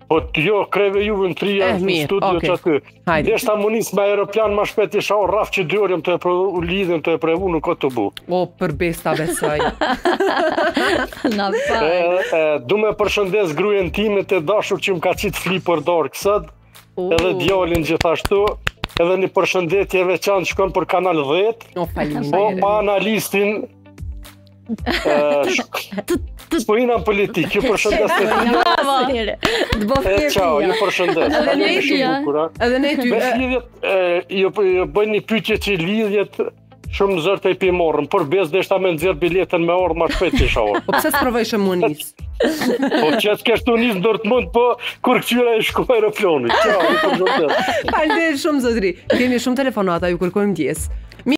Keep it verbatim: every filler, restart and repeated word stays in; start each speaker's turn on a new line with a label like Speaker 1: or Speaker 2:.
Speaker 1: Po jo, kreve juve në trija
Speaker 2: Eh,
Speaker 1: në
Speaker 2: mirë,
Speaker 1: studio
Speaker 2: okay.
Speaker 1: që aty.
Speaker 2: Hajde.
Speaker 1: Deshta më nis me aeroplan ma shpet i shau rraf që dy orë jam të e pro- u lidhëm të e prevu nuk o të bu.
Speaker 2: O, për besta besoj.
Speaker 3: Na pa.
Speaker 1: E, e, du me përshëndes grujen time të dashur që më ka qitë flipër dorë kësët, edhe djalin gjithashtu, edhe një përshëndetje veçantë shkon për Kanal dhjetë,
Speaker 2: O,
Speaker 1: po
Speaker 2: faleminderit.
Speaker 1: pa analistin Spojina në politikë, ju përshëndes të ti.
Speaker 3: Bravo.
Speaker 4: Të bëf
Speaker 1: E, qao, ju
Speaker 4: pjertia.
Speaker 1: përshëndes.
Speaker 2: Edhe ne
Speaker 1: Ju
Speaker 2: ty,
Speaker 1: shumë
Speaker 3: ja.
Speaker 1: bukura.
Speaker 2: Edhe ne ty.
Speaker 1: Me
Speaker 2: e,
Speaker 1: lidhjet, e, ju, ju bëjnë një pyetje që lidhjet shumë zërë të i pimorën, për bez deshta me nëzirë biletën me orë ma shpet që shohë.
Speaker 2: Po pse s'provojshëm më nis?
Speaker 1: Po që të kesh të njës në Dortmund, po kur këqyra e shku aeroplonit. Qao, ju përshëndes.
Speaker 2: Falënderit shumë zotri. Kemi shumë telefonata, ju kërkojmë ndjes.